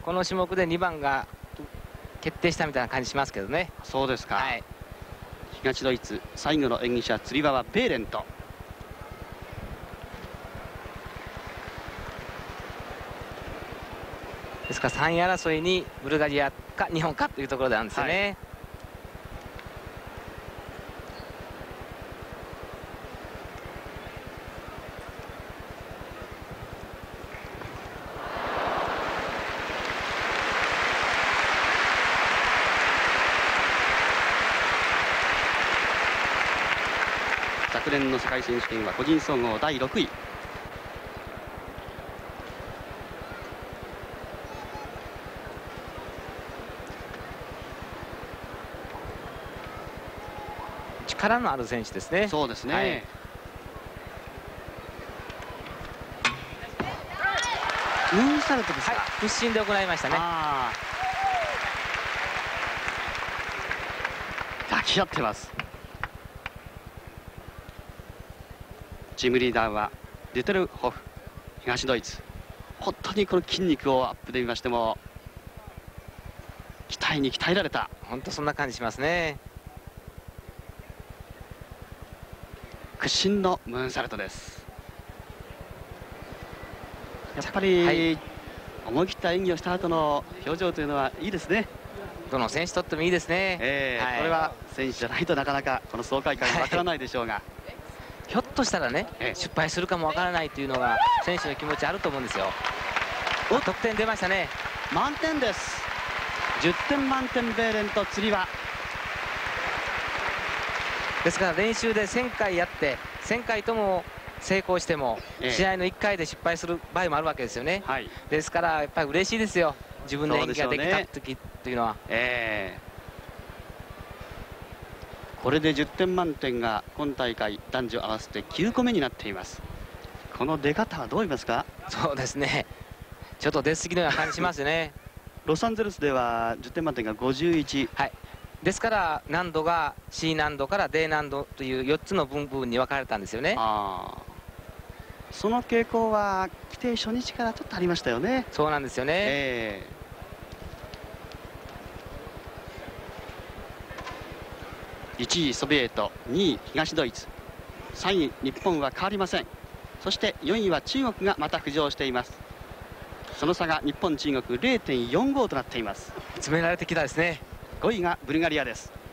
この種目で2番が決定したみたいな感じしますけどね。 そうですか、 はい、 東ドイツ最後の演技者、つり輪はベーレント。 ですから3位争いにブルガリアか日本かというところなんですよね。はい、 昨年の世界選手権は個人総合第6位。 力のある選手ですね。 そうですね、はい、ムーンサルトですか。 はい、屈伸で行いましたね。 抱き合ってます。チームリーダーはデュテルホフ、東ドイツ。本当にこの筋肉をアップで見ましても鍛えに鍛えられた、 本当そんな感じしますね。 屈身のムーンサルトです。やっぱり、はい、思い切った演技をした後の表情というのはいいですね。 どの選手とってもいいですね。 はい、これは選手じゃないとなかなかこの爽快感わからないでしょうが、はい、 ひょっとしたらね、失敗するかもわからないというのが選手の気持ちあると思うんですよ。得点出ましたね。 満点です。10点満点、ベーレントつり輪ですから練習で1000回やって1000回とも成功しても試合の1回で失敗する場合もあるわけですよね。はい、ですからやっぱり嬉しいですよ、自分の演技ができた時というのは。 これで10点満点が今大会男女合わせて9個目になっています。この出方はどう言いますか。 そうですね、ちょっと出過ぎのような感じしますよね。 ロサンゼルスでは10点満点が51、 はい、ですから難度が C 難度から D 難度という4つの部分に分かれたんですよね。 その傾向は規定初日からちょっとありましたよね。 そうなんですよね。 1位ソビエト、2位東ドイツ、3位日本は変わりません。そして4位は中国がまた浮上しています。その差が日本中国 0.45 となっています。 詰められてきたですね。 5位がブルガリアです。